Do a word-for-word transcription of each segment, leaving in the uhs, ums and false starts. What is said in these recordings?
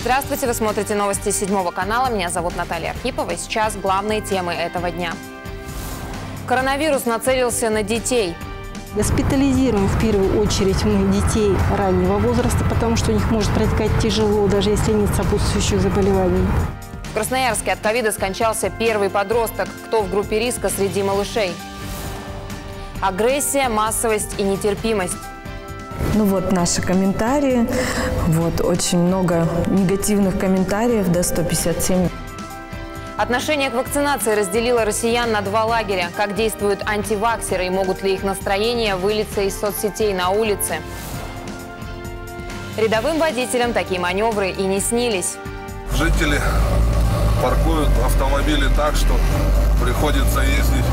Здравствуйте, вы смотрите новости седьмого канала. Меня зовут Наталья Архипова. И сейчас главные темы этого дня. Коронавирус нацелился на детей. Госпитализируем в первую очередь мы детей раннего возраста, потому что у них может протекать тяжело, даже если нет сопутствующих заболеваний. В Красноярске от ковида скончался первый подросток. Кто в группе риска среди малышей? Агрессия, массовость и нетерпимость. Ну вот наши комментарии. Вот очень много негативных комментариев, до сто пятьдесят семь. Отношение к вакцинации разделило россиян на два лагеря. Как действуют антиваксеры и могут ли их настроения вылиться из соцсетей на улице? Рядовым водителям такие маневры и не снились. Жители паркуют автомобили так, что приходится ездить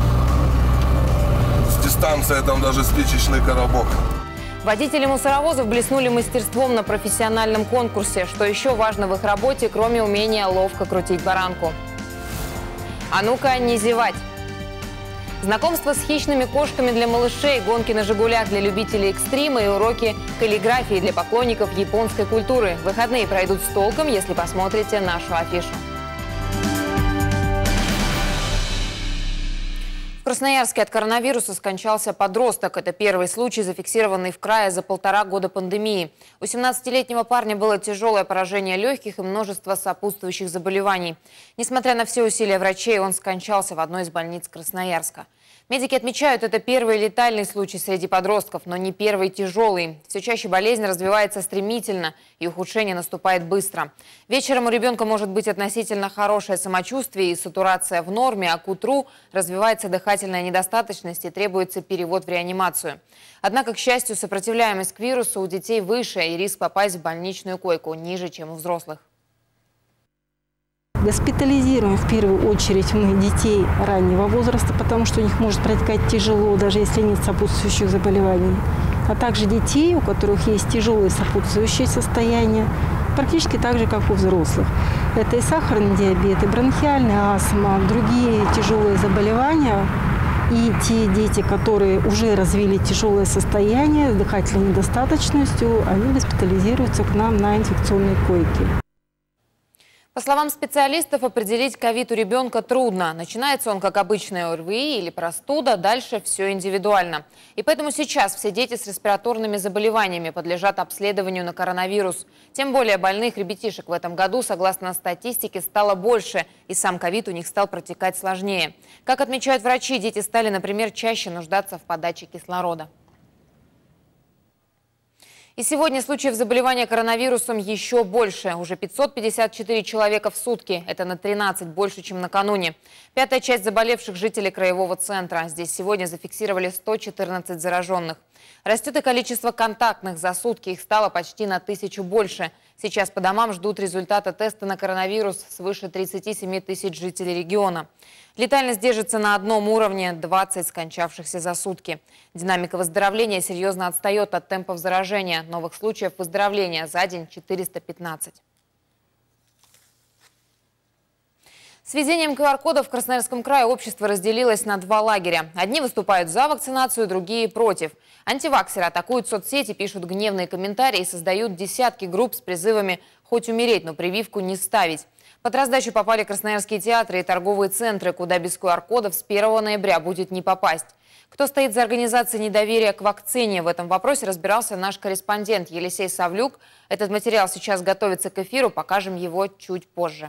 с дистанции, там даже спичечный коробок. Водители мусоровозов блеснули мастерством на профессиональном конкурсе. Что еще важно в их работе, кроме умения ловко крутить баранку? А ну-ка, не зевать! Знакомство с хищными кошками для малышей, гонки на «Жигулях» для любителей экстрима и уроки каллиграфии для поклонников японской культуры. Выходные пройдут с толком, если посмотрите нашу афишу. В Красноярске от коронавируса скончался подросток. Это первый случай, зафиксированный в крае за полтора года пандемии. У семнадцатилетнего парня было тяжелое поражение легких и множество сопутствующих заболеваний. Несмотря на все усилия врачей, он скончался в одной из больниц Красноярска. Медики отмечают, это первый летальный случай среди подростков, но не первый тяжелый. Все чаще болезнь развивается стремительно, и ухудшение наступает быстро. Вечером у ребенка может быть относительно хорошее самочувствие и сатурация в норме, а к утру развивается дыхательная недостаточность и требуется перевод в реанимацию. Однако, к счастью, сопротивляемость к вирусу у детей выше, и риск попасть в больничную койку ниже, чем у взрослых. Госпитализируем в первую очередь мы детей раннего возраста, потому что у них может протекать тяжело, даже если нет сопутствующих заболеваний. А также детей, у которых есть тяжелые сопутствующие состояния, практически так же, как у взрослых. Это и сахарный диабет, и бронхиальная астма, другие тяжелые заболевания. И те дети, которые уже развили тяжелое состояние с дыхательной недостаточностью, они госпитализируются к нам на инфекционные койки. По словам специалистов, определить ковид у ребенка трудно. Начинается он, как обычная ОРВИ или простуда, дальше все индивидуально. И поэтому сейчас все дети с респираторными заболеваниями подлежат обследованию на коронавирус. Тем более больных ребятишек в этом году, согласно статистике, стало больше, и сам ковид у них стал протекать сложнее. Как отмечают врачи, дети стали, например, чаще нуждаться в подаче кислорода. И сегодня случаев заболевания коронавирусом еще больше. Уже пятьсот пятьдесят четыре человека в сутки. Это на тринадцать больше, чем накануне. Пятая часть заболевших жителей краевого центра. Здесь сегодня зафиксировали сто четырнадцать зараженных. Растет и количество контактных. За сутки их стало почти на тысячу больше. Сейчас по домам ждут результата теста на коронавирус свыше тридцати семи тысяч жителей региона. Летальность держится на одном уровне – двадцать скончавшихся за сутки. Динамика выздоровления серьезно отстает от темпов заражения. Новых случаев выздоровления за день четыреста пятнадцать. С введением ку ар кодов в Красноярском крае общество разделилось на два лагеря. Одни выступают за вакцинацию, другие против. Антиваксеры атакуют соцсети, пишут гневные комментарии и создают десятки групп с призывами хоть умереть, но прививку не ставить. Под раздачу попали красноярские театры и торговые центры, куда без ку ар кодов с первого ноября будет не попасть. Кто стоит за организацией недоверия к вакцине, в этом вопросе разбирался наш корреспондент Елисей Савлюк. Этот материал сейчас готовится к эфиру, покажем его чуть позже.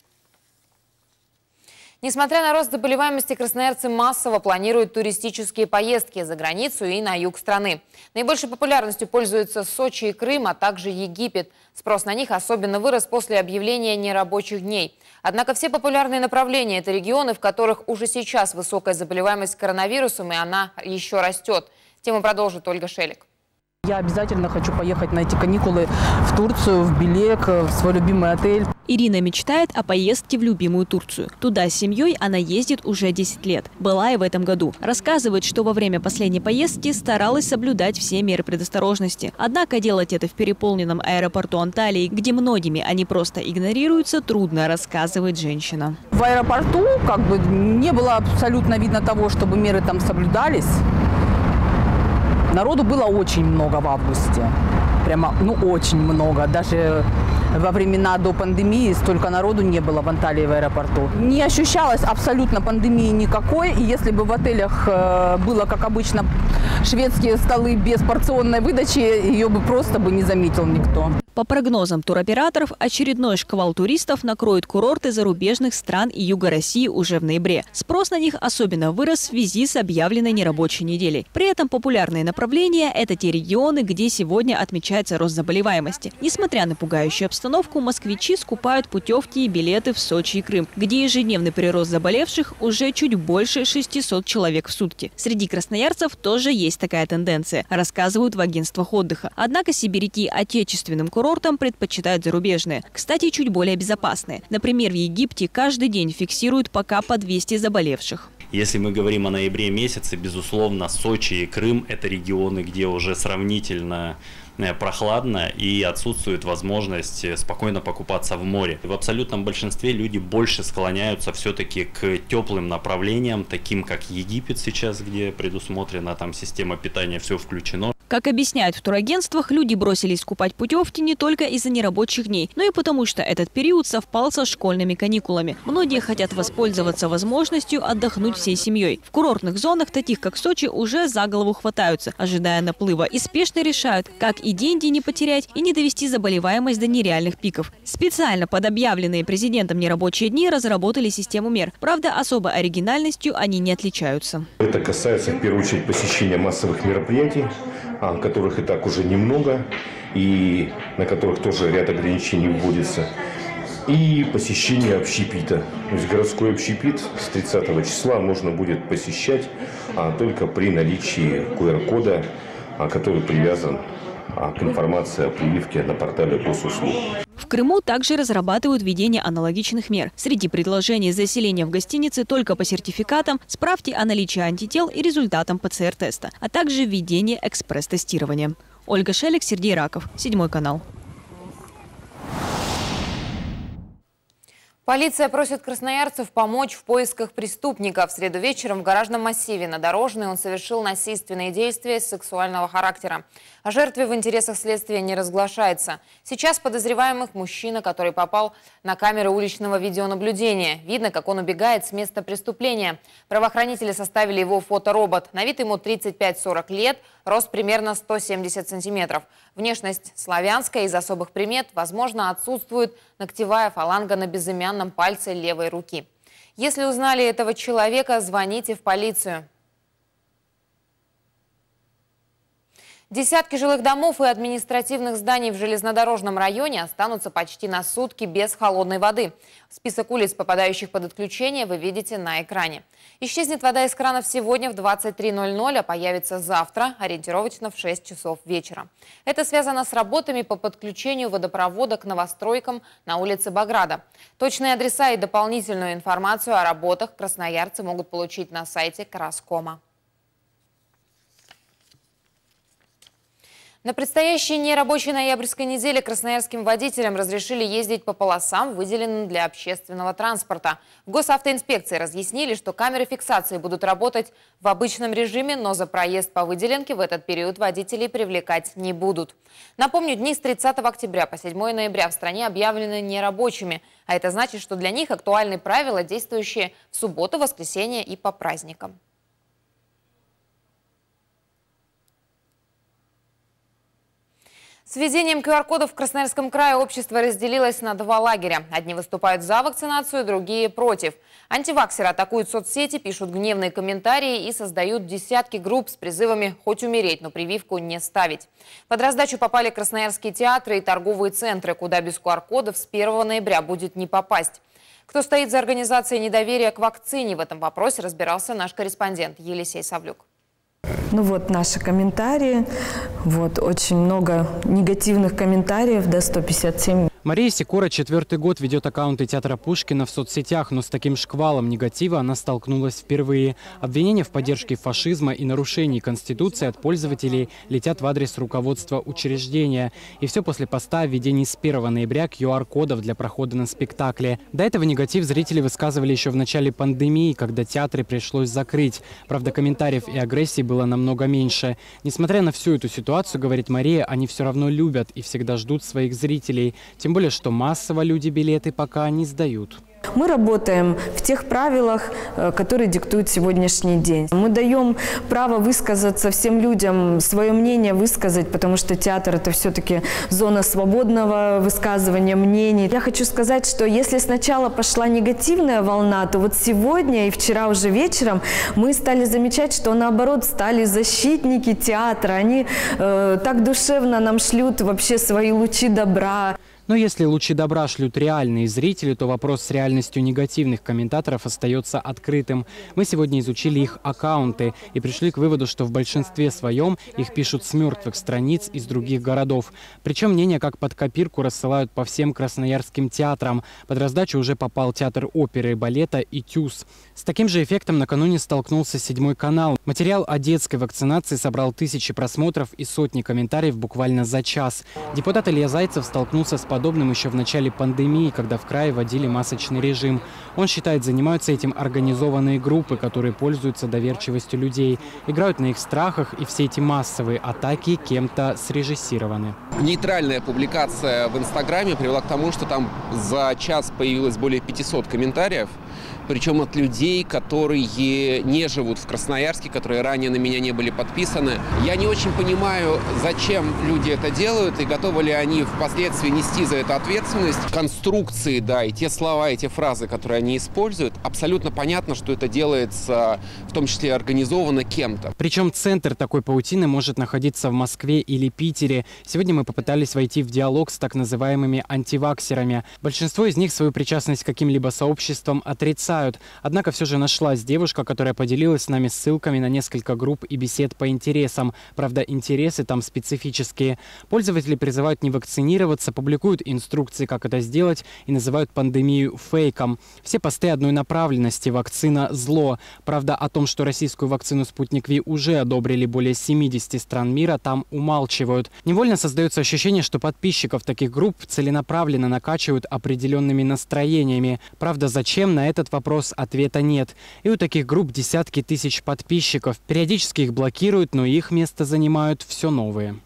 Несмотря на рост заболеваемости, красноярцы массово планируют туристические поездки за границу и на юг страны. Наибольшей популярностью пользуются Сочи и Крым, а также Египет. Спрос на них особенно вырос после объявления нерабочих дней. Однако все популярные направления – это регионы, в которых уже сейчас высокая заболеваемость коронавирусом, и она еще растет. Тему продолжит Ольга Шелик. Я обязательно хочу поехать на эти каникулы в Турцию, в Белек, в свой любимый отель. Ирина мечтает о поездке в любимую Турцию. Туда с семьей она ездит уже десять лет. Была и в этом году. Рассказывает, что во время последней поездки старалась соблюдать все меры предосторожности. Однако делать это в переполненном аэропорту Анталии, где многими они просто игнорируются, трудно, рассказывает женщина. В аэропорту как бы не было абсолютно видно того, чтобы меры там соблюдались. Народу было очень много в августе. Прямо, ну, очень много. Даже во времена до пандемии столько народу не было в Анталии в аэропорту. Не ощущалось абсолютно пандемии никакой. И если бы в отелях было, как обычно, шведские столы без порционной выдачи, ее бы просто бы не заметил никто. По прогнозам туроператоров, очередной шквал туристов накроет курорты зарубежных стран и юга России уже в ноябре. Спрос на них особенно вырос в связи с объявленной нерабочей неделей. При этом популярные направления – это те регионы, где сегодня отмечается рост заболеваемости. Несмотря на пугающую обстановку, москвичи скупают путевки и билеты в Сочи и Крым, где ежедневный прирост заболевших уже чуть больше шестисот человек в сутки. Среди красноярцев тоже есть такая тенденция, рассказывают в агентствах отдыха. Однако сибиряки отечественным курортам курортам предпочитают зарубежные. Кстати, чуть более безопасные. Например, в Египте каждый день фиксируют пока по двести заболевших. Если мы говорим о ноябре месяце, безусловно, Сочи и Крым – это регионы, где уже сравнительно прохладно и отсутствует возможность спокойно покупаться в море. В абсолютном большинстве люди больше склоняются все-таки к теплым направлениям, таким как Египет сейчас, где предусмотрена там система питания, все включено. Как объясняют в турагентствах, люди бросились скупать путевки не только из-за нерабочих дней, но и потому, что этот период совпал со школьными каникулами. Многие хотят воспользоваться возможностью отдохнуть всей семьей. В курортных зонах, таких как Сочи, уже за голову хватаются, ожидая наплыва, и спешно решают, как и деньги не потерять, и не довести заболеваемость до нереальных пиков. Специально под объявленные президентом нерабочие дни разработали систему мер. Правда, особой оригинальностью они не отличаются. Это касается в первую очередь посещения массовых мероприятий, которых и так уже немного, и на которых тоже ряд ограничений вводится, и посещение общепита. То есть городской общепит с тридцатого числа можно будет посещать а, только при наличии ку эр кода, а, который привязан а, к информации о прививке на портале госуслуг. В Крыму также разрабатывают введение аналогичных мер. Среди предложений заселения в гостинице только по сертификатам, справке о наличии антител и результатам пэ цэ эр теста, а также введение экспресс-тестирования. Ольга Шелик, Сергей Раков, Седьмой канал. Полиция просит красноярцев помочь в поисках преступника. В среду вечером в гаражном массиве на Дорожной он совершил насильственные действия сексуального характера. О жертве в интересах следствия не разглашается. Сейчас подозреваемых мужчина, который попал на камеры уличного видеонаблюдения. Видно, как он убегает с места преступления. Правоохранители составили его фоторобот. На вид ему тридцать пять — сорок лет, рост примерно сто семьдесят сантиметров. Внешность славянская, из особых примет, возможно, отсутствует ногтевая фаланга на безымянном пальце левой руки. Если узнали этого человека, звоните в полицию. Десятки жилых домов и административных зданий в железнодорожном районе останутся почти на сутки без холодной воды. Список улиц, попадающих под отключение, вы видите на экране. Исчезнет вода из кранов сегодня в двадцать три ноль ноль, а появится завтра, ориентировочно в шесть часов вечера. Это связано с работами по подключению водопровода к новостройкам на улице Баграта. Точные адреса и дополнительную информацию о работах красноярцы могут получить на сайте Краскома. На предстоящей нерабочей ноябрьской неделе красноярским водителям разрешили ездить по полосам, выделенным для общественного транспорта. В госавтоинспекции разъяснили, что камеры фиксации будут работать в обычном режиме, но за проезд по выделенке в этот период водителей привлекать не будут. Напомню, дни с тридцатого октября по седьмое ноября в стране объявлены нерабочими, а это значит, что для них актуальны правила, действующие в субботу, воскресенье и по праздникам. С введением ку эр кодов в Красноярском крае общество разделилось на два лагеря. Одни выступают за вакцинацию, другие против. Антиваксеры атакуют соцсети, пишут гневные комментарии и создают десятки групп с призывами хоть умереть, но прививку не ставить. Под раздачу попали красноярские театры и торговые центры, куда без ку эр кодов с первого ноября будет не попасть. Кто стоит за организацией недоверия к вакцине, в этом вопросе разбирался наш корреспондент Елисей Савлюк. Ну вот наши комментарии. Вот очень много негативных комментариев, да, сто пятьдесят семь. Мария Сикора четвертый год ведет аккаунты театра Пушкина в соцсетях, но с таким шквалом негатива она столкнулась впервые. Обвинения в поддержке фашизма и нарушении Конституции от пользователей летят в адрес руководства учреждения. И все после поста о введении с первого ноября ку эр кодов для прохода на спектакле. До этого негатив зрители высказывали еще в начале пандемии, когда театры пришлось закрыть. Правда, комментариев и агрессии было намного меньше. Несмотря на всю эту ситуацию, говорит Мария, они все равно любят и всегда ждут своих зрителей. Тем более, что массово люди билеты пока не сдают. Мы работаем в тех правилах, которые диктует сегодняшний день. Мы даем право высказаться всем людям, свое мнение высказать, потому что театр – это все-таки зона свободного высказывания мнений. Я хочу сказать, что если сначала пошла негативная волна, то вот сегодня и вчера уже вечером мы стали замечать, что наоборот стали защитники театра. Они э, так душевно нам шлют вообще свои лучи добра. Но если лучи добра шлют реальные зрители, то вопрос с реальностью негативных комментаторов остается открытым. Мы сегодня изучили их аккаунты и пришли к выводу, что в большинстве своем их пишут с мертвых страниц из других городов. Причем мнения как под копирку рассылают по всем красноярским театрам. Под раздачу уже попал театр оперы и балета и ТЮЗ. С таким же эффектом накануне столкнулся седьмой канал. Материал о детской вакцинации собрал тысячи просмотров и сотни комментариев буквально за час. Депутат Илья Зайцев столкнулся с подобным еще в начале пандемии, когда в крае вводили масочный режим. Он считает, занимаются этим организованные группы, которые пользуются доверчивостью людей, играют на их страхах, и все эти массовые атаки кем-то срежиссированы. Нейтральная публикация в Инстаграме привела к тому, что там за час появилось более пятисот комментариев, причем от людей, которые не живут в Красноярске, которые ранее на меня не были подписаны. Я не очень понимаю, зачем люди это делают и готовы ли они впоследствии нести за это ответственность. Конструкции, да, и те слова, и те фразы, которые они используют, абсолютно понятно, что это делается, в том числе организовано кем-то. Причем центр такой паутины может находиться в Москве или Питере. Сегодня мы попытались войти в диалог с так называемыми антиваксерами. Большинство из них свою причастность к каким-либо сообществам отрицают. Однако все же нашлась девушка, которая поделилась с нами ссылками на несколько групп и бесед по интересам. Правда, интересы там специфические. Пользователи призывают не вакцинироваться, публикуют инструкции, как это сделать, и называют пандемию фейком. Все посты одной направленности: вакцина – зло. Правда, о том, что российскую вакцину «Спутник Ви» уже одобрили более семидесяти стран мира, там умалчивают. Невольно создается ощущение, что подписчиков таких групп целенаправленно накачивают определенными настроениями. Правда, зачем, на этот вопрос Вопрос ответа нет. И у таких групп десятки тысяч подписчиков. Периодически их блокируют, но их место занимают все новые.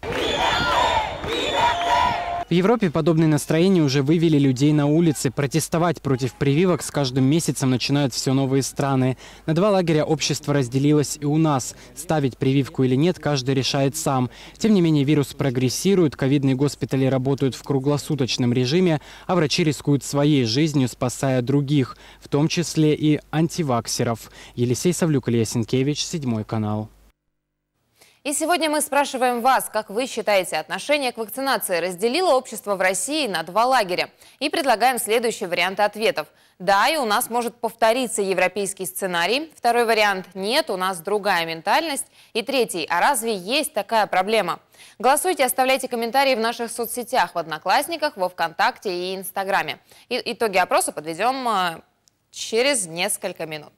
В Европе подобные настроения уже вывели людей на улицы. Протестовать против прививок с каждым месяцем начинают все новые страны. На два лагеря общество разделилось и у нас. Ставить прививку или нет, каждый решает сам. Тем не менее, вирус прогрессирует, ковидные госпитали работают в круглосуточном режиме, а врачи рискуют своей жизнью, спасая других, в том числе и антиваксеров. Елисей Савлюк, Илья Сенкевич, седьмой канал. И сегодня мы спрашиваем вас, как вы считаете, отношение к вакцинации разделило общество в России на два лагеря? И предлагаем следующие варианты ответов. Да, и у нас может повториться европейский сценарий. Второй вариант – нет, у нас другая ментальность. И третий – а разве есть такая проблема? Голосуйте, оставляйте комментарии в наших соцсетях, в Одноклассниках, во ВКонтакте и Инстаграме. И итоги опроса подведем через несколько минут.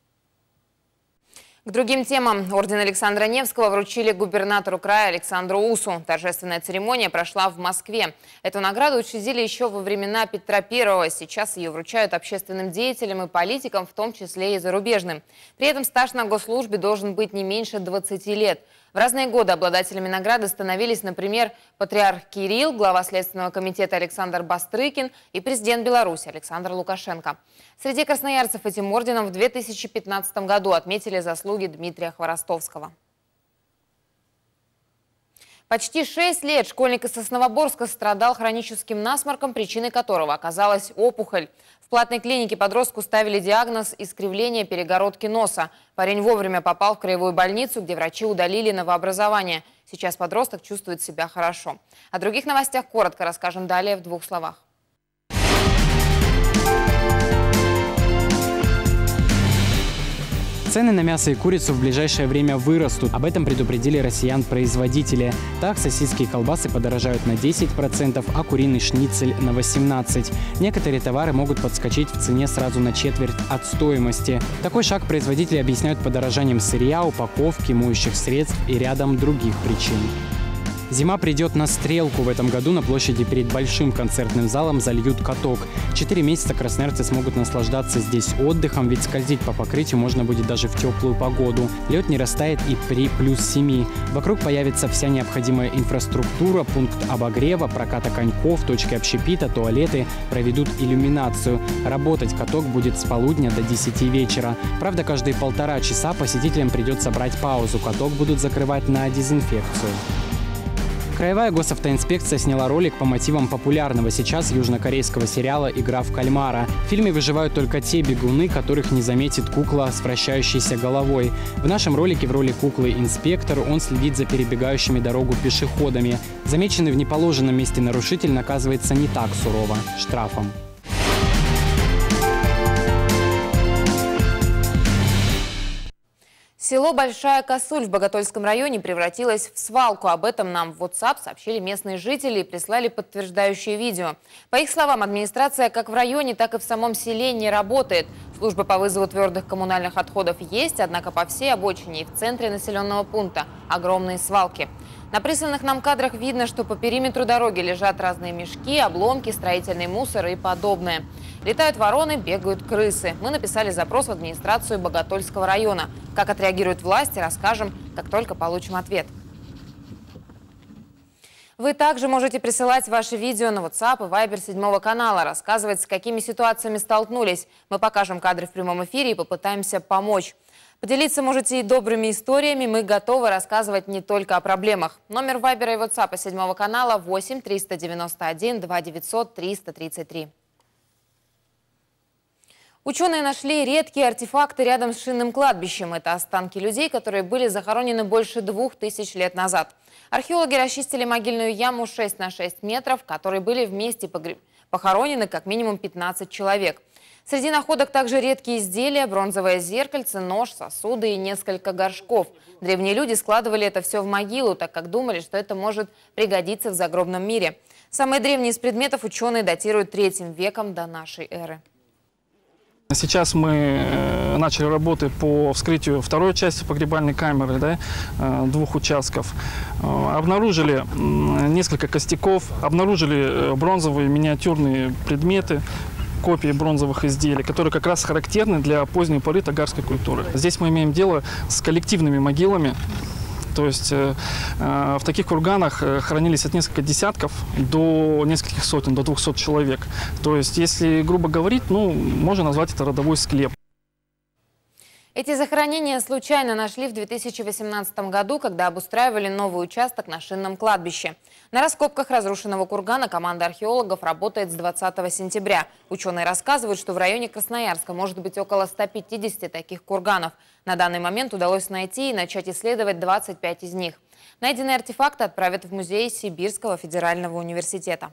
К другим темам. Орден Александра Невского вручили губернатору края Александру Усу. Торжественная церемония прошла в Москве. Эту награду учредили еще во времена Петра Первого. Сейчас ее вручают общественным деятелям и политикам, в том числе и зарубежным. При этом стаж на госслужбе должен быть не меньше двадцати лет. В разные годы обладателями награды становились, например, патриарх Кирилл, глава Следственного комитета Александр Бастрыкин и президент Беларуси Александр Лукашенко. Среди красноярцев этим орденом в две тысячи пятнадцатом году отметили заслуги Дмитрия Хворостовского. Почти шесть лет школьник из Сосновоборска страдал хроническим насморком, причиной которого оказалась опухоль. В платной клинике подростку ставили диагноз искривление перегородки носа. Парень вовремя попал в краевую больницу, где врачи удалили новообразование. Сейчас подросток чувствует себя хорошо. О других новостях коротко расскажем далее в двух словах. Цены на мясо и курицу в ближайшее время вырастут. Об этом предупредили россиян-производители. Так, сосиски и колбасы подорожают на десять процентов, а куриный шницель на восемнадцать процентов. Некоторые товары могут подскочить в цене сразу на четверть от стоимости. Такой шаг производители объясняют подорожанием сырья, упаковки, моющих средств и рядом других причин. Зима придет на стрелку. В этом году на площади перед большим концертным залом зальют каток. Четыре месяца красноярцы смогут наслаждаться здесь отдыхом, ведь скользить по покрытию можно будет даже в теплую погоду. Лед не растает и при плюс семи. Вокруг появится вся необходимая инфраструктура, пункт обогрева, проката коньков, точки общепита, туалеты, проведут иллюминацию. Работать каток будет с полудня до десяти вечера. Правда, каждые полтора часа посетителям придется брать паузу. Каток будут закрывать на дезинфекцию. Краевая госавтоинспекция сняла ролик по мотивам популярного сейчас южнокорейского сериала «Игра в кальмара». В фильме выживают только те бегуны, которых не заметит кукла с вращающейся головой. В нашем ролике в роли куклы-инспектор он следит за перебегающими дорогу пешеходами. Замеченный в неположенном месте нарушитель наказывается не так сурово – штрафом. Село Большая Косуль в Боготольском районе превратилось в свалку. Об этом нам в WhatsApp сообщили местные жители и прислали подтверждающее видео. По их словам, администрация как в районе, так и в самом селе не работает. Служба по вызову твердых коммунальных отходов есть, однако по всей обочине и в центре населенного пункта огромные свалки. На присланных нам кадрах видно, что по периметру дороги лежат разные мешки, обломки, строительный мусор и подобное. Летают вороны, бегают крысы. Мы написали запрос в администрацию Боготольского района. Как отреагируют власти, расскажем, как только получим ответ. Вы также можете присылать ваши видео на WhatsApp и Viber седьмого канала, рассказывать, с какими ситуациями столкнулись. Мы покажем кадры в прямом эфире и попытаемся помочь. Поделиться можете и добрыми историями. Мы готовы рассказывать не только о проблемах. Номер Вайбера и WhatsApp седьмого канала восемь триста девяносто один два девятьсот триста тридцать три. Ученые нашли редкие артефакты рядом с шинным кладбищем. Это останки людей, которые были захоронены больше двух тысяч лет назад. Археологи расчистили могильную яму шесть на шесть метров, в которой были вместе похоронены как минимум пятнадцать человек. Среди находок также редкие изделия, бронзовое зеркальце, нож, сосуды и несколько горшков. Древние люди складывали это все в могилу, так как думали, что это может пригодиться в загробном мире. Самые древние из предметов ученые датируют третьим веком до нашей эры. Сейчас мы начали работы по вскрытию второй части погребальной камеры, да, двух участков. Обнаружили несколько костяков, обнаружили бронзовые миниатюрные предметы, копии бронзовых изделий, которые как раз характерны для поздней поры тагарской культуры. Здесь мы имеем дело с коллективными могилами. То есть э, в таких курганах хранились от нескольких десятков до нескольких сотен, до двухсот человек. То есть, если грубо говорить, ну, можно назвать это родовой склеп. Эти захоронения случайно нашли в две тысячи восемнадцатом году, когда обустраивали новый участок на шинном кладбище. На раскопках разрушенного кургана команда археологов работает с двадцатого сентября. Ученые рассказывают, что в районе Красноярска может быть около ста пятидесяти таких курганов. На данный момент удалось найти и начать исследовать двадцать пять из них. Найденные артефакты отправят в музей Сибирского федерального университета.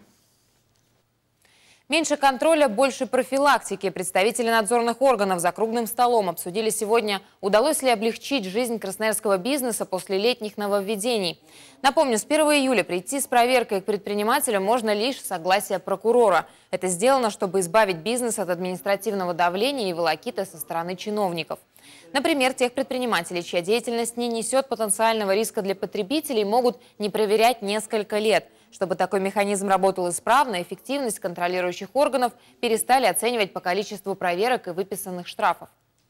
Меньше контроля, больше профилактики. Представители надзорных органов за круглым столом обсудили сегодня, удалось ли облегчить жизнь красноярского бизнеса после летних нововведений. Напомню, с первого июля прийти с проверкой к предпринимателю можно лишь с согласия прокурора. Это сделано, чтобы избавить бизнес от административного давления и волокиты со стороны чиновников. Например, тех предпринимателей, чья деятельность не несет потенциального риска для потребителей, могут не проверять несколько лет. Чтобы такой механизм работал исправно, эффективность контролирующих органов перестали оценивать по количеству проверок и выписанных штрафов.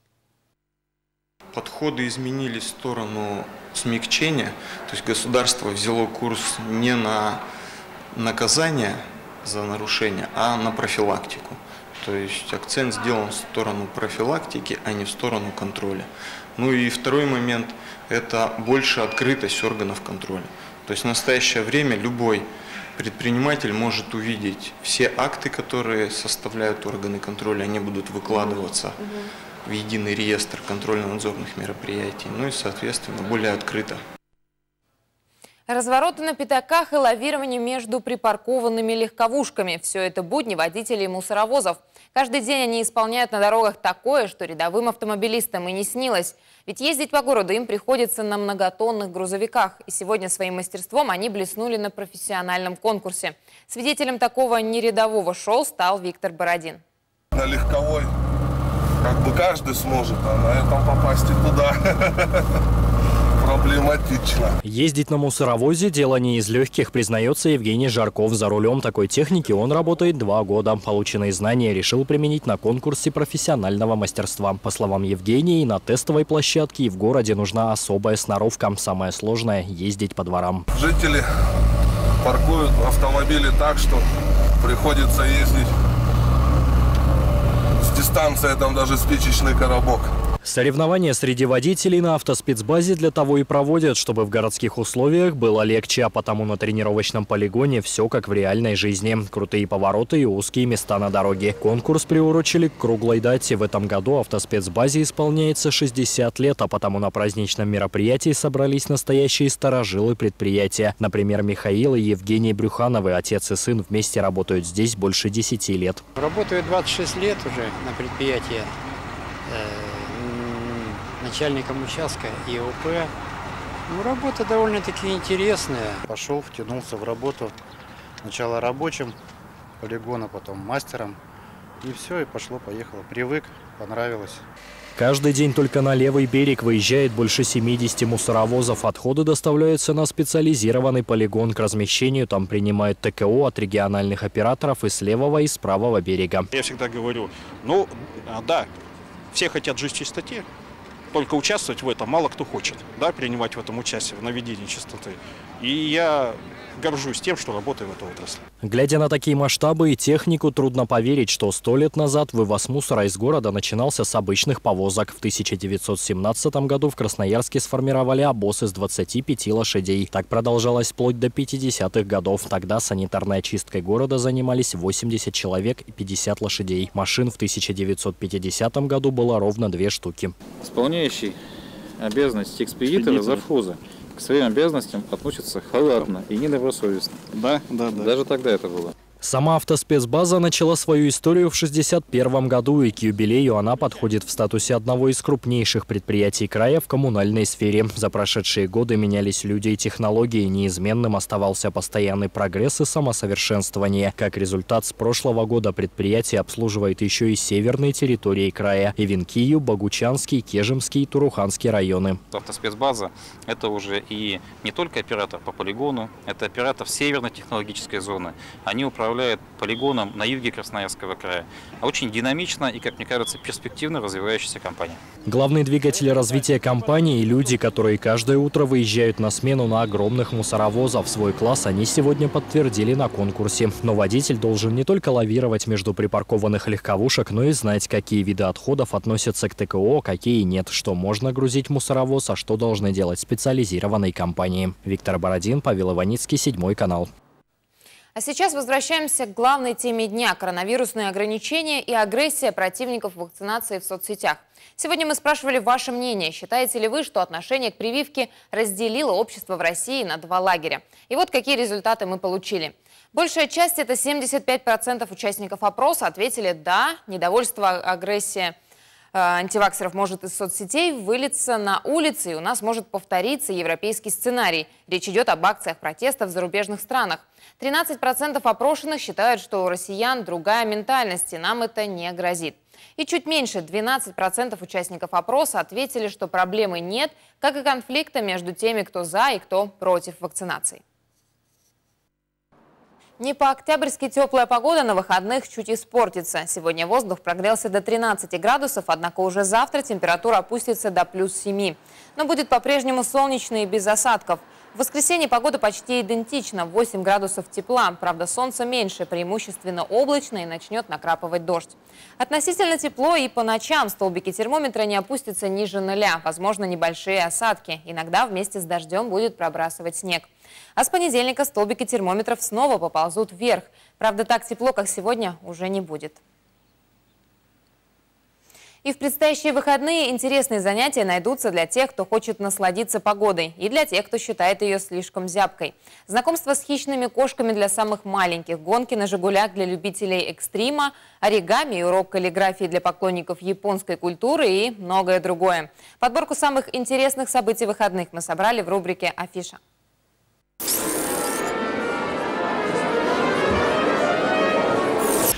Подходы изменились в сторону смягчения, то есть государство взяло курс не на наказание за нарушение, а на профилактику. То есть акцент сделан в сторону профилактики, а не в сторону контроля. Ну и второй момент – это больше открытость органов контроля. То есть в настоящее время любой предприниматель может увидеть все акты, которые составляют органы контроля, они будут выкладываться в единый реестр контрольно-надзорных мероприятий, ну и, соответственно, более открыто. Развороты на пятаках и лавирование между припаркованными легковушками – все это будни водителей мусоровозов. Каждый день они исполняют на дорогах такое, что рядовым автомобилистам и не снилось. Ведь ездить по городу им приходится на многотонных грузовиках. И сегодня своим мастерством они блеснули на профессиональном конкурсе. Свидетелем такого нерядового шоу стал Виктор Бородин. На легковой как бы каждый сможет, а на этом попасть и туда. проблематично. Ездить на мусоровозе – дело не из легких, признается Евгений Жарков. За рулем такой техники он работает два года. Полученные знания решил применить на конкурсе профессионального мастерства. По словам Евгения, и на тестовой площадке, и в городе нужна особая сноровка. Самое сложное – ездить по дворам. Жители паркуют автомобили так, что приходится ездить с дистанции, там даже спичечный коробок. Соревнования среди водителей на автоспецбазе для того и проводят, чтобы в городских условиях было легче, а потому на тренировочном полигоне все как в реальной жизни. Крутые повороты и узкие места на дороге. Конкурс приурочили к круглой дате. В этом году автоспецбазе исполняется шестьдесят лет, а потому на праздничном мероприятии собрались настоящие старожилы предприятия. Например, Михаил и Евгений Брюхановы, отец и сын, вместе работают здесь больше десяти лет. Работаю двадцать шесть лет уже на предприятии. Начальником участка и о пэ. Ну, работа довольно-таки интересная. Пошел, втянулся в работу. Сначала рабочим полигона, потом мастером. И все, и пошло-поехало. Привык, понравилось. Каждый день только на левый берег выезжает больше семидесяти мусоровозов. Отходы доставляются на специализированный полигон. К размещению там принимают тэ ка о от региональных операторов и с левого, и с правого берега. Я всегда говорю, ну да, все хотят жить в чистоте. Только участвовать в этом мало кто хочет, да, принимать в этом участие, в наведении чистоты. И я горжусь тем, что работаю в этой отрасли. Глядя на такие масштабы и технику, трудно поверить, что сто лет назад вывоз мусора из города начинался с обычных повозок. В тысяча девятьсот семнадцатом году в Красноярске сформировали обоз из двадцати пяти лошадей. Так продолжалось вплоть до пятидесятых годов. Тогда санитарной очисткой города занимались восемьдесят человек и пятьдесят лошадей. Машин в тысяча девятьсот пятидесятом году было ровно две штуки. Исполняющий обязанности экспедитора завхоза к своим обязанностям относится халатно и недобросовестно. Да, да, да. Даже тогда это было. Сама автоспецбаза начала свою историю в шестьдесят первом году, и к юбилею она подходит в статусе одного из крупнейших предприятий края в коммунальной сфере. За прошедшие годы менялись люди и технологии, неизменным оставался постоянный прогресс и самосовершенствование. Как результат, с прошлого года предприятие обслуживает еще и северные территории края – Ивенкию, Богучанский, Кежемский и Туруханский районы. Автоспецбаза – это уже и не только оператор по полигону, это оператор северной технологической зоны. Они управляют полигоном на юге Красноярского края. А очень динамично и, как мне кажется, перспективно развивающаяся компания. Главный двигатель развития компании и люди, которые каждое утро выезжают на смену на огромных мусоровозах. Свой класс они сегодня подтвердили на конкурсе. Но водитель должен не только лавировать между припаркованных легковушек, но и знать, какие виды отходов относятся к тэ ка о, какие нет, что можно грузить в мусоровоз, а что должны делать специализированные компании. Виктор Бородин, Павел Иваницкий, Седьмой канал. А сейчас возвращаемся к главной теме дня – коронавирусные ограничения и агрессия противников вакцинации в соцсетях. Сегодня мы спрашивали ваше мнение. Считаете ли вы, что отношение к прививке разделило общество в России на два лагеря? И вот какие результаты мы получили. Большая часть, это семьдесят пять процентов участников опроса, ответили «да». Недовольство, агрессия антиваксеров может из соцсетей вылиться на улицы, и у нас может повториться европейский сценарий. Речь идет об акциях протеста в зарубежных странах. тринадцать процентов опрошенных считают, что у россиян другая ментальность, и нам это не грозит. И чуть меньше, двенадцать процентов участников опроса ответили, что проблемы нет, как и конфликта между теми, кто за и кто против вакцинации. Не по-октябрьски теплая погода на выходных чуть испортится. Сегодня воздух прогрелся до тринадцати градусов, однако уже завтра температура опустится до плюс семи. Но будет по-прежнему солнечно и без осадков. В воскресенье погода почти идентична – восемь градусов тепла. Правда, солнца меньше, преимущественно облачно и начнет накрапывать дождь. Относительно тепло и по ночам столбики термометра не опустятся ниже нуля. Возможно, небольшие осадки. Иногда вместе с дождем будет пробрасывать снег. А с понедельника столбики термометров снова поползут вверх. Правда, так тепло, как сегодня, уже не будет. И в предстоящие выходные интересные занятия найдутся для тех, кто хочет насладиться погодой, и для тех, кто считает ее слишком зябкой. Знакомство с хищными кошками для самых маленьких, гонки на «Жигулях» для любителей экстрима, оригами и урок каллиграфии для поклонников японской культуры и многое другое. Подборку самых интересных событий выходных мы собрали в рубрике «Афиша».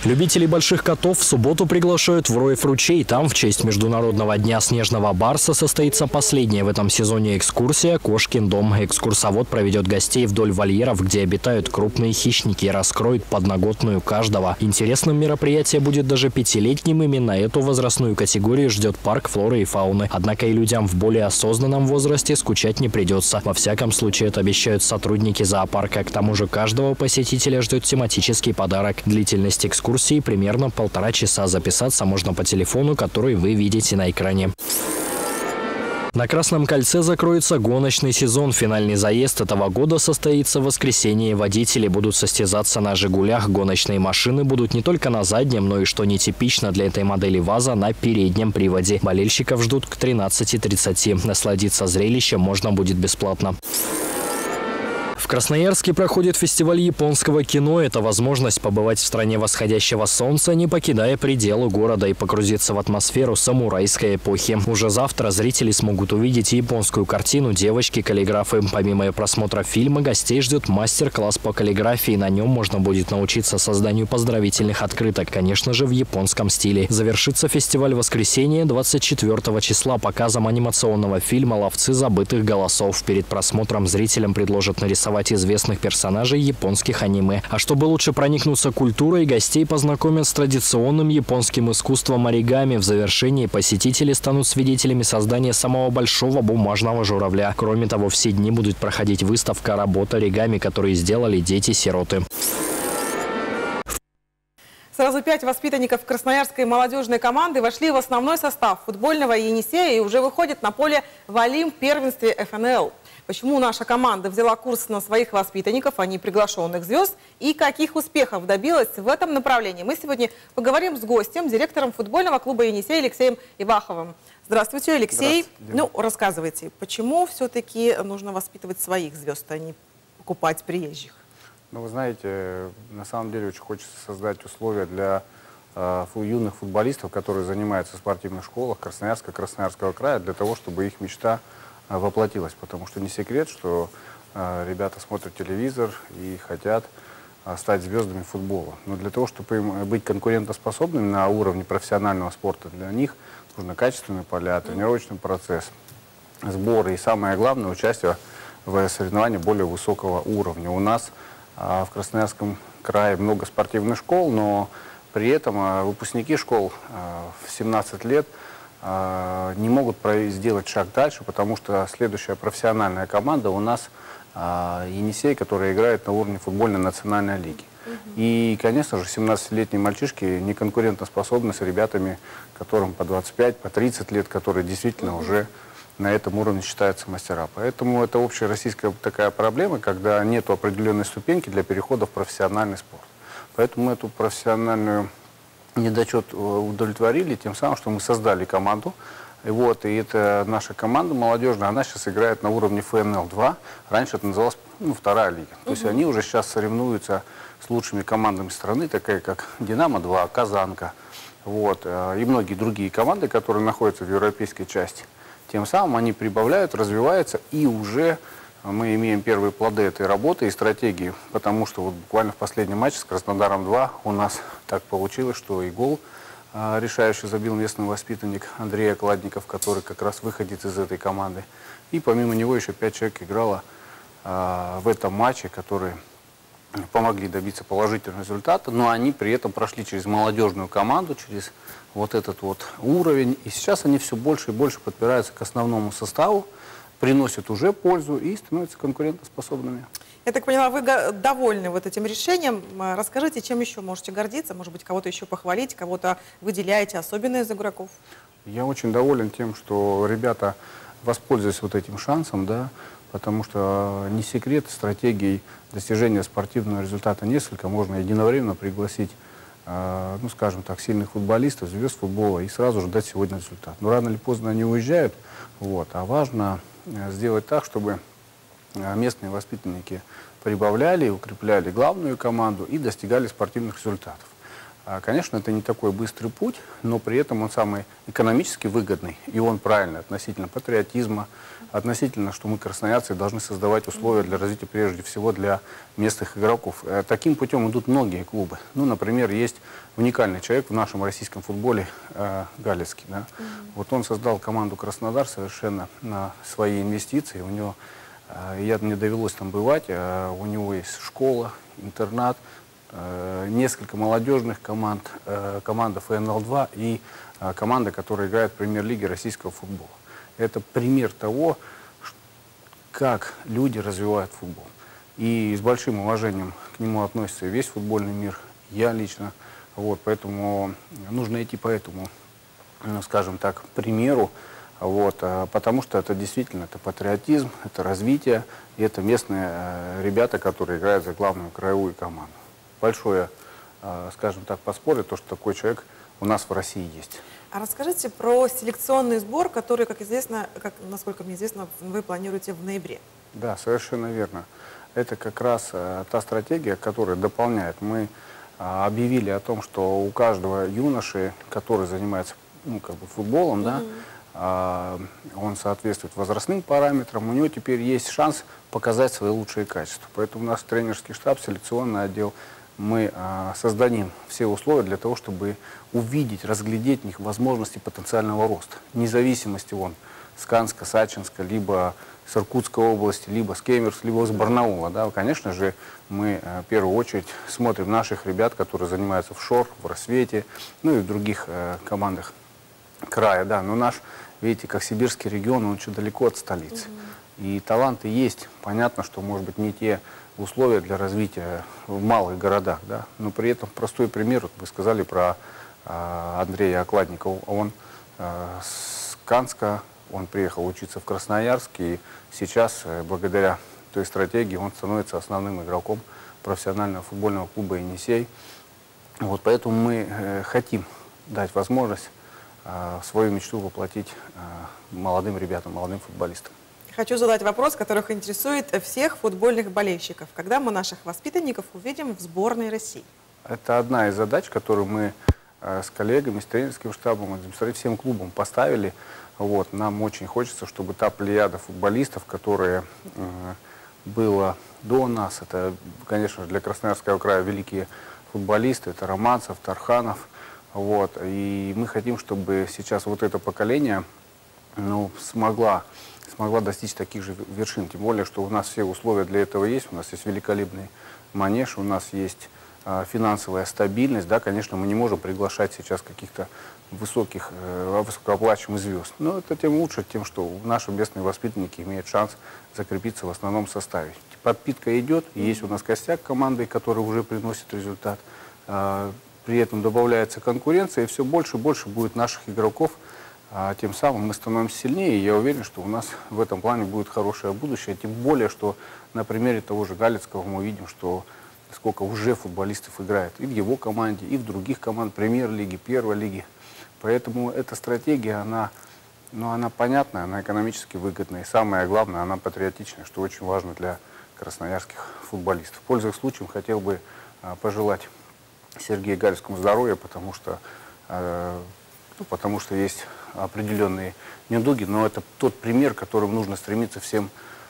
Любителей больших котов в субботу приглашают в Роев-ручей. Там в честь Международного дня снежного барса состоится последняя в этом сезоне экскурсия «Кошкин дом». Экскурсовод проведет гостей вдоль вольеров, где обитают крупные хищники, и раскроет подноготную каждого. Интересным мероприятие будет даже пятилетним. Именно эту возрастную категорию ждет парк флоры и фауны. Однако и людям в более осознанном возрасте скучать не придется. Во всяком случае, это обещают сотрудники зоопарка. К тому же каждого посетителя ждет тематический подарок. Длительность экскурсии примерно полтора часа. Записаться можно по телефону, который вы видите на экране. На Красном кольце закроется гоночный сезон. Финальный заезд этого года состоится в воскресенье. Водители будут состязаться на «Жигулях». Гоночные машины будут не только на заднем, но и, что нетипично для этой модели ВАЗа, на переднем приводе. Болельщиков ждут к тринадцати тридцати. Насладиться зрелищем можно будет бесплатно. В Красноярске проходит фестиваль японского кино. Это возможность побывать в стране восходящего солнца, не покидая пределы города, и погрузиться в атмосферу самурайской эпохи. Уже завтра зрители смогут увидеть японскую картину «Девочки-каллиграфы». Помимо просмотра фильма, гостей ждет мастер-класс по каллиграфии. На нем можно будет научиться созданию поздравительных открыток, конечно же, в японском стиле. Завершится фестиваль в воскресенье двадцать четвёртого числа показом анимационного фильма «Ловцы забытых голосов». Перед просмотром зрителям предложат нарисовать известных персонажей японских аниме. А чтобы лучше проникнуться культурой, гостей познакомят с традиционным японским искусством оригами. В завершении посетители станут свидетелями создания самого большого бумажного журавля. Кроме того, все дни будет проходить выставка работ оригами, которые сделали дети-сироты. Сразу пять воспитанников красноярской молодежной команды вошли в основной состав футбольного «Енисея» и уже выходят на поле в Олимп-первенстве эф эн эл. Почему наша команда взяла курс на своих воспитанников, а не приглашенных звезд, и каких успехов добилась в этом направлении, мы сегодня поговорим с гостем, директором футбольного клуба «Енисей» Алексеем Иваховым. Здравствуйте, Алексей. Здравствуйте. Ну, рассказывайте, почему все-таки нужно воспитывать своих звезд, а не покупать приезжих? Ну, вы знаете, на самом деле очень хочется создать условия для э, юных футболистов, которые занимаются в спортивных школах Красноярска, Красноярского края, для того, чтобы их мечта воплотилась, потому что не секрет, что э, ребята смотрят телевизор и хотят э, стать звездами футбола. Но для того, чтобы им быть конкурентоспособными на уровне профессионального спорта, для них нужны качественные поля, тренировочный процесс, сборы и, самое главное, участие в соревнованиях более высокого уровня. У нас э, в Красноярском крае много спортивных школ, но при этом э, выпускники школ э, в семнадцать лет не могут сделать шаг дальше, потому что следующая профессиональная команда у нас «Енисей», которая играет на уровне футбольной национальной лиги. Uh-huh. И, конечно же, семнадцатилетние мальчишки не конкурентоспособны с ребятами, которым по двадцать пять, по тридцать лет, которые действительно uh-huh. уже на этом уровне считаются мастера. Поэтому это общая российская такая проблема, когда нет определенной ступеньки для перехода в профессиональный спорт. Поэтому эту профессиональную недочет удовлетворили тем самым, что мы создали команду. И, вот, и это наша команда молодежная, она сейчас играет на уровне эф эн эл два. Раньше это называлось ну, вторая лига. То есть они уже сейчас соревнуются с лучшими командами страны, такая как «Динамо-два», «Казанка». Вот, и многие другие команды, которые находятся в европейской части. Тем самым они прибавляют, развиваются, и уже мы имеем первые плоды этой работы и стратегии, потому что вот буквально в последнем матче с Краснодаром-два у нас так получилось, что и гол а, решающий забил местный воспитанник Андрей Окладников, который как раз выходит из этой команды. И помимо него еще пять человек играло а, в этом матче, которые помогли добиться положительного результата, но они при этом прошли через молодежную команду, через вот этот вот уровень. И сейчас они все больше и больше подбираются к основному составу, приносят уже пользу и становятся конкурентоспособными. Я так поняла, вы довольны вот этим решением. Расскажите, чем еще можете гордиться? Может быть, кого-то еще похвалить, кого-то выделяете особенно из игроков? Я очень доволен тем, что ребята воспользовались вот этим шансом, да, потому что не секрет, стратегий достижения спортивного результата несколько. Можно единовременно пригласить, э, ну, скажем так, сильных футболистов, звезд футбола и сразу ждать сегодня результат. Но рано или поздно они уезжают, вот, а важно сделать так, чтобы местные воспитанники прибавляли, укрепляли главную команду и достигали спортивных результатов. Конечно, это не такой быстрый путь, но при этом он самый экономически выгодный, и он правильный относительно патриотизма, относительно, что мы, красноярцы, должны создавать условия для развития, прежде всего, для местных игроков. Таким путем идут многие клубы. Ну, например, есть уникальный человек в нашем российском футболе, Галицкий. Да? Mm-hmm. Вот он создал команду «Краснодар» совершенно на свои инвестиции. У него, я, мне довелось там бывать, у него есть школа, интернат, несколько молодежных команд, команда эф эн эл два и команда, которая играет в премьер-лиге российского футбола. Это пример того, как люди развивают футбол. И с большим уважением к нему относится весь футбольный мир, я лично. Вот, поэтому нужно идти по этому, скажем так, примеру, вот, потому что это действительно это патриотизм, это развитие, и это местные ребята, которые играют за главную краевую команду. Большое, скажем так, подспорье, то, что такой человек у нас в России есть. А расскажите про селекционный сбор, который, как известно, как, насколько мне известно, вы планируете в ноябре. Да, совершенно верно. Это как раз та стратегия, которая дополняет. Мы объявили о том, что у каждого юноши, который занимается ну, как бы футболом, mm-hmm. да, он соответствует возрастным параметрам, у него теперь есть шанс показать свои лучшие качества. Поэтому у нас тренерский штаб, селекционный отдел, мы а, создадим все условия для того, чтобы увидеть, разглядеть в них возможности потенциального роста. Независимости он с Канска, Сачинска, либо с Иркутской области, либо с Кемеровска, либо с Барнаула. Да. Конечно же, мы а, в первую очередь смотрим наших ребят, которые занимаются в ШОР, в Рассвете, ну и в других а, командах края. Да. Но наш, видите, как сибирский регион, он очень далеко от столицы. Mm-hmm. И таланты есть. Понятно, что, может быть, не те условия для развития в малых городах, да, но при этом простой пример, вот вы сказали про а, Андрея Окладникова, он а, с Канска, он приехал учиться в Красноярск, и сейчас, благодаря той стратегии, он становится основным игроком профессионального футбольного клуба «Енисей». Вот поэтому мы э, хотим дать возможность э, свою мечту воплотить э, молодым ребятам, молодым футболистам. Хочу задать вопрос, который интересует всех футбольных болельщиков. Когда мы наших воспитанников увидим в сборной России? Это одна из задач, которую мы э, с коллегами, с тренерским штабом, всем клубом поставили. Вот. Нам очень хочется, чтобы та плеяда футболистов, которая э, была до нас, это, конечно, для Красноярского края великие футболисты, это Романцев, Тарханов. Вот. И мы хотим, чтобы сейчас вот это поколение ну, смогла смогла достичь таких же вершин. Тем более, что у нас все условия для этого есть. У нас есть великолепный манеж, у нас есть а, финансовая стабильность. Да, конечно, мы не можем приглашать сейчас каких-то высоких, э, высокооплачиваемых звезд. Но это тем лучше, тем, что наши местные воспитанники имеют шанс закрепиться в основном составе. Подпитка идет, и есть у нас костяк команды, который уже приносит результат. А, при этом добавляется конкуренция, и все больше и больше будет наших игроков. А тем самым мы становимся сильнее, и я уверен, что у нас в этом плане будет хорошее будущее. Тем более, что на примере того же Галицкого мы видим, что сколько уже футболистов играет и в его команде, и в других командах премьер-лиги, первой лиги. Поэтому эта стратегия, она, ну, она понятная, она экономически выгодная. И самое главное, она патриотичная, что очень важно для красноярских футболистов. Пользуясь случаем, хотел бы а, пожелать Сергею Галицкому здоровья, потому что, а, ну, потому что есть определенные недуги, но это тот пример, к которому нужно стремиться всем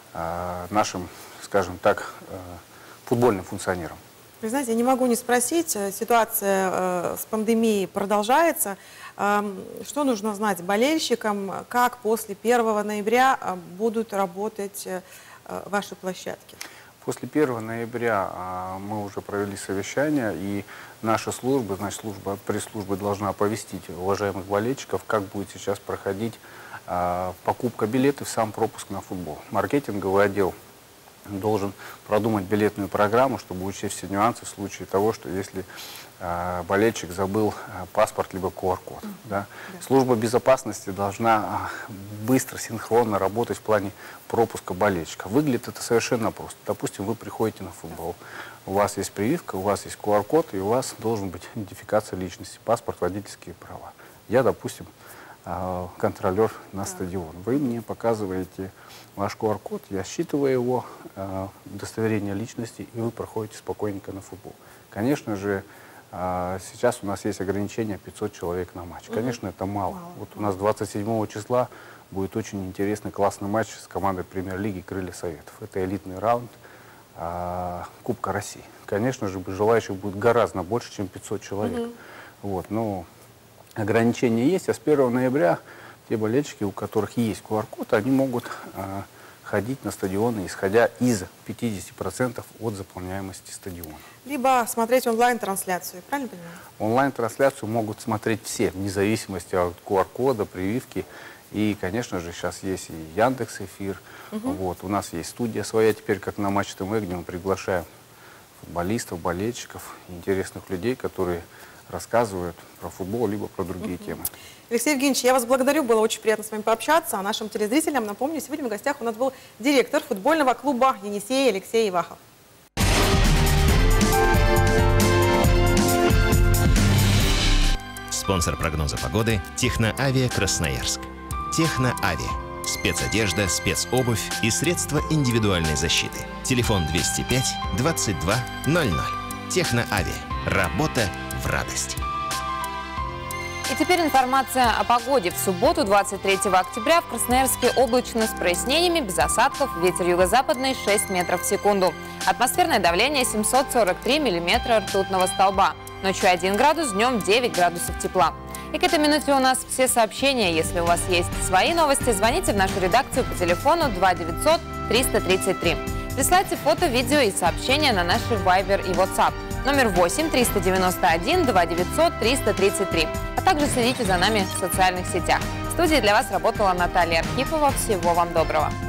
э, нашим, скажем так, э, футбольным функционерам. Вы знаете, я не могу не спросить, ситуация э, с пандемией продолжается. Э, что нужно знать болельщикам, как после первого ноября э, будут работать э, ваши площадки? После первого ноября а, мы уже провели совещание, и наша служба, значит, служба, пресс-служба должна оповестить уважаемых болельщиков, как будет сейчас проходить а, покупка билетов, сам пропуск на футбол. Маркетинговый отдел должен продумать билетную программу, чтобы учесть все нюансы в случае того, что если э, болельщик забыл э, паспорт либо ку ар код. Mm-hmm. Да. Yeah. Служба безопасности должна э, быстро, синхронно работать в плане пропуска болельщика. Выглядит это совершенно просто. Допустим, вы приходите на футбол, у вас есть прививка, у вас есть ку ар код, и у вас должен быть идентификация личности, паспорт, водительские права. Я, допустим, э, контролер на yeah. стадион. Вы мне показываете ваш ку ар код, я считываю его, э, удостоверение личности, и вы проходите спокойненько на футбол. Конечно же, А сейчас у нас есть ограничение пятьсот человек на матч. Конечно, это мало. мало. Вот у нас двадцать седьмого числа будет очень интересный, классный матч с командой премьер-лиги «Крылья Советов». Это элитный раунд а, Кубка России. Конечно же, желающих будет гораздо больше, чем пятьсот человек. Mm-hmm. Вот, но ограничения есть, а с первого ноября те болельщики, у которых есть ку ар код, они могут а, ходить на стадионы, исходя из пятидесяти процентов от заполняемости стадиона. Либо смотреть онлайн-трансляцию, правильно понимаю? Онлайн-трансляцию могут смотреть все, вне зависимости от ку ар кода, прививки. И, конечно же, сейчас есть и Яндекс.Эфир. Угу. Вот, у нас есть студия своя теперь, как на Матч ТВ, где мы приглашаем футболистов, болельщиков, интересных людей, которые рассказывают про футбол, либо про другие угу. темы. Алексей Евгеньевич, я вас благодарю, было очень приятно с вами пообщаться. А нашим телезрителям напомню, сегодня в гостях у нас был директор футбольного клуба «Енисей» Алексей Ивахов. Спонсор прогноза погоды – Техноавиа Красноярск. Техноавиа. Спецодежда, спецобувь и средства индивидуальной защиты. Телефон двести пять двадцать два ноль ноль. Техноавиа. Работа в радость. И теперь информация о погоде. В субботу, двадцать третьего октября, в Красноярске облачно с прояснениями, без осадков, ветер юго-западный шесть метров в секунду. Атмосферное давление семьсот сорок три миллиметра ртутного столба. Ночью один градус, днем девять градусов тепла. И к этой минуте у нас все сообщения. Если у вас есть свои новости, звоните в нашу редакцию по телефону два девятьсот триста тридцать три. Присылайте фото, видео и сообщения на наши Viber и WhatsApp. Номер восемь триста девяносто один два девятьсот триста тридцать три. А также следите за нами в социальных сетях. В студии для вас работала Наталья Архипова. Всего вам доброго.